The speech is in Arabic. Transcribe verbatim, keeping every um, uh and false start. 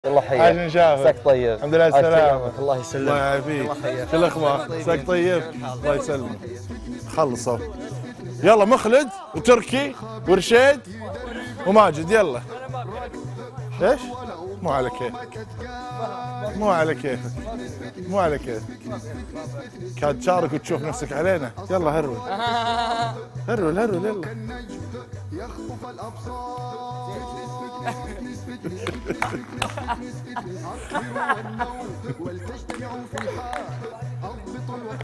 الله يحييك. عاش نشافك. عساك طيب. الحمد لله على السلامة. الله يسلمك. الله يعافيك. شو الاخبار؟ عساك طيب. الله يسلمك. خلصوا. يلا مخلد وتركي ورشيد وماجد يلا. ايش؟ مو على كيفك. مو على كيفك. مو على كيفك. كاد تشارك وتشوف نفسك علينا. يلا هرول. هرول هرول يلا. يخطف الابصار ولتجتمعوا في الحال